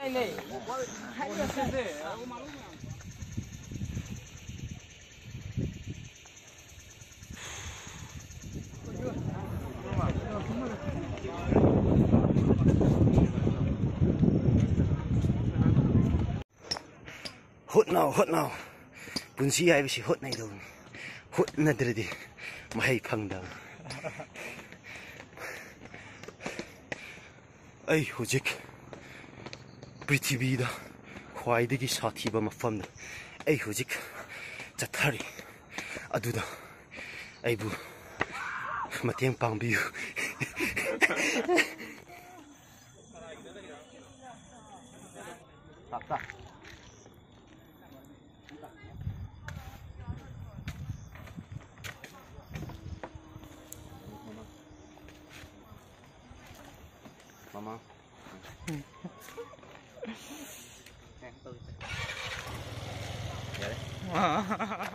hot now. Punsi ay bisi hot na ito. Hot na dito. Mahay pangdang. Ay hujik. Prithibida. Khwaidagi sathiba mafamda. Ay hujik. Chathari. Aduda. Aibu. Mateng pangbiyu. Tak. Mama. Ya deh.